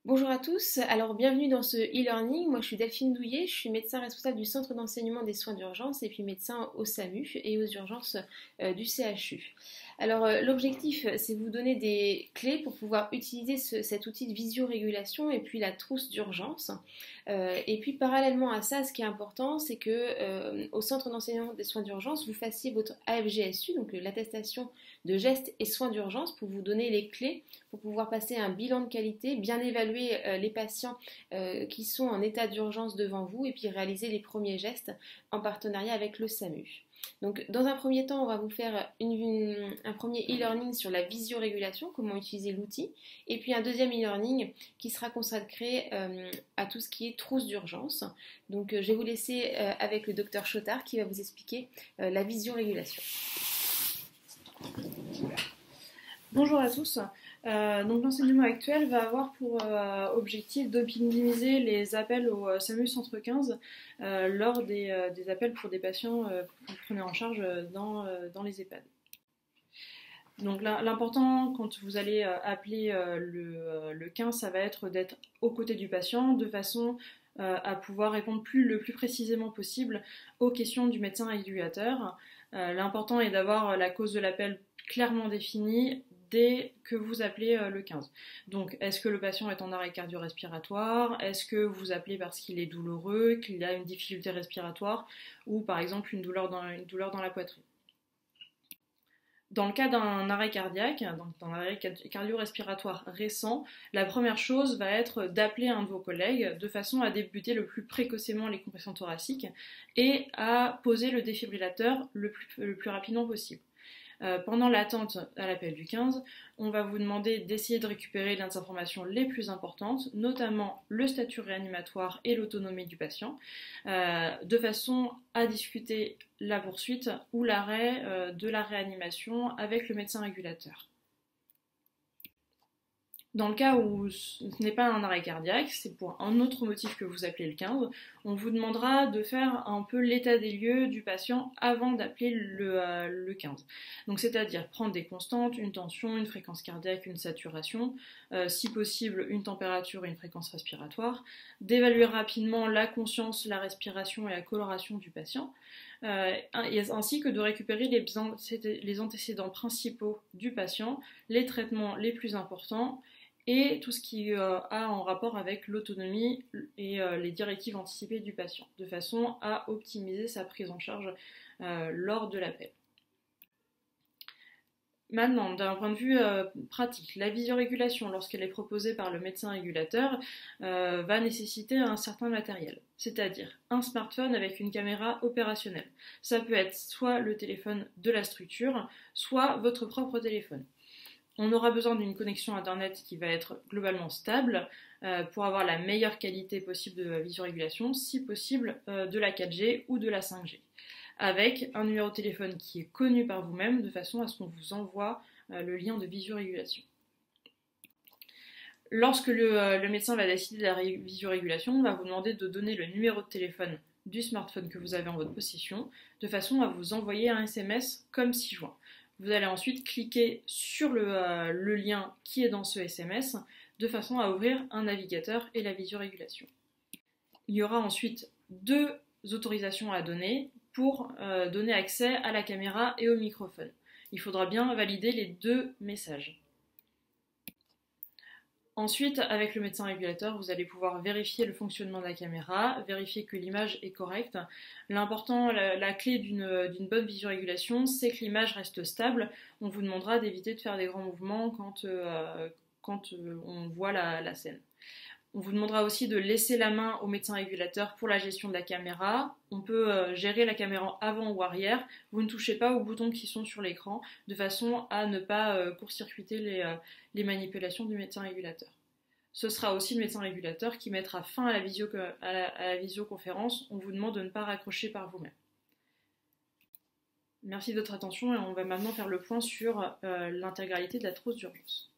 Bonjour à tous, alors bienvenue dans ce e-learning. Moi je suis Delphine Douillet, je suis médecin responsable du centre d'enseignement des soins d'urgence et puis médecin au SAMU et aux urgences du CHU. Alors l'objectif c'est vous donner des clés pour pouvoir utiliser cet outil de visorégulation et puis la trousse d'urgence. Et puis parallèlement à ça, ce qui est important c'est que au centre d'enseignement des soins d'urgence vous fassiez votre AFGSU, donc l'attestation de gestes et soins d'urgence pour vous donner les clés pour pouvoir passer un bilan de qualité, bien évaluer les patients qui sont en état d'urgence devant vous et puis réaliser les premiers gestes en partenariat avec le SAMU. Donc, dans un premier temps, on va vous faire un premier e-learning sur la visorégulation, comment utiliser l'outil, et puis un deuxième e-learning qui sera consacré à tout ce qui est trousse d'urgence. Donc, je vais vous laisser avec le docteur Chotard qui va vous expliquer la visorégulation. Bonjour à tous. Donc l'enseignement actuel va avoir pour objectif d'optimiser les appels au SAMU Centre 15 lors des appels pour des patients que vous prenez en charge dans les EHPAD. Donc l'important quand vous allez appeler le 15, ça va être d'être aux côtés du patient de façon à pouvoir répondre le plus précisément possible aux questions du médecin régulateur. L'important est d'avoir la cause de l'appel clairement définie dès que vous appelez le 15. Donc, est-ce que le patient est en arrêt cardio-respiratoire? Est-ce que vous appelez parce qu'il est douloureux, qu'il a une difficulté respiratoire ou par exemple une douleur dans la poitrine? Dans le cas d'un arrêt cardiaque, donc d'un arrêt cardio-respiratoire récent, la première chose va être d'appeler un de vos collègues de façon à débuter le plus précocement les compressions thoraciques et à poser le défibrillateur le plus rapidement possible. Pendant l'attente à l'appel du 15, on va vous demander d'essayer de récupérer les informations les plus importantes, notamment le statut réanimatoire et l'autonomie du patient, de façon à discuter la poursuite ou l'arrêt de la réanimation avec le médecin régulateur. Dans le cas où ce n'est pas un arrêt cardiaque, c'est pour un autre motif que vous appelez le 15, on vous demandera de faire un peu l'état des lieux du patient avant d'appeler le 15. Donc c'est-à-dire prendre des constantes, une tension, une fréquence cardiaque, une saturation, si possible une température et une fréquence respiratoire, d'évaluer rapidement la conscience, la respiration et la coloration du patient, ainsi que de récupérer les antécédents principaux du patient, les traitements les plus importants, et tout ce qui a en rapport avec l'autonomie et les directives anticipées du patient, de façon à optimiser sa prise en charge lors de l'appel. Maintenant, d'un point de vue pratique, la visorégulation, lorsqu'elle est proposée par le médecin régulateur, va nécessiter un certain matériel, c'est-à-dire un smartphone avec une caméra opérationnelle. Ça peut être soit le téléphone de la structure, soit votre propre téléphone. On aura besoin d'une connexion internet qui va être globalement stable pour avoir la meilleure qualité possible de visorégulation, si possible de la 4G ou de la 5G, avec un numéro de téléphone qui est connu par vous-même de façon à ce qu'on vous envoie le lien de visorégulation. Lorsque le médecin va décider de la visorégulation, on va vous demander de donner le numéro de téléphone du smartphone que vous avez en votre possession de façon à vous envoyer un SMS comme ci-joint. Vous allez ensuite cliquer sur le lien qui est dans ce SMS de façon à ouvrir un navigateur et la visorégulation. Il y aura ensuite deux autorisations à donner pour donner accès à la caméra et au microphone. Il faudra bien valider les deux messages. Ensuite, avec le médecin régulateur, vous allez pouvoir vérifier le fonctionnement de la caméra, vérifier que l'image est correcte. L'important, la clé d'une bonne visorégulation, c'est que l'image reste stable. On vous demandera d'éviter de faire des grands mouvements quand on voit la scène. On vous demandera aussi de laisser la main au médecin régulateur pour la gestion de la caméra. On peut gérer la caméra avant ou arrière. Vous ne touchez pas aux boutons qui sont sur l'écran de façon à ne pas court-circuiter les manipulations du médecin régulateur. Ce sera aussi le médecin régulateur qui mettra fin à la visioconférence. On vous demande de ne pas raccrocher par vous-même. Merci de votre attention et on va maintenant faire le point sur l'intégralité de la trousse d'urgence.